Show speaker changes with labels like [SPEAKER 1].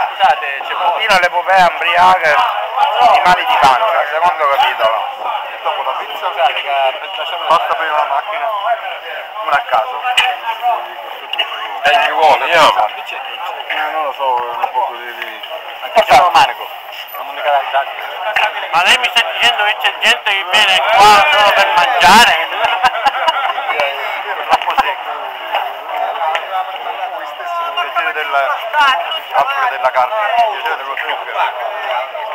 [SPEAKER 1] Scusate, c'è
[SPEAKER 2] Fino l'epopea ambriache di mali di pancia, secondo capitolo.
[SPEAKER 1] dopo la pizza, basta aprire una macchina, una a caso.
[SPEAKER 3] Ci vuole, andiamo.
[SPEAKER 1] Non lo so, un po' di...
[SPEAKER 2] Porta
[SPEAKER 1] il manico, non mi cala.
[SPEAKER 2] Ma lei mi sta dicendo che c'è gente che viene qua solo per mangiare?
[SPEAKER 1] Troppo secco. Voi stessi non leggete altro che della carne, leggete dello zucchero.